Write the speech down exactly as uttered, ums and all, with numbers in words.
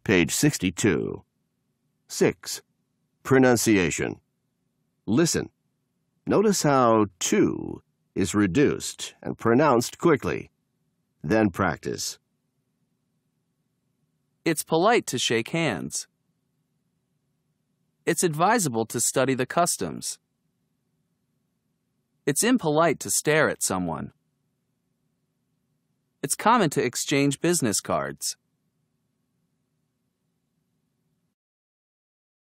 page sixty-two. six. Pronunciation. Listen. Notice how to is reduced and pronounced quickly. Then practice. It's polite to shake hands. It's advisable to study the customs. It's impolite to stare at someone. It's common to exchange business cards.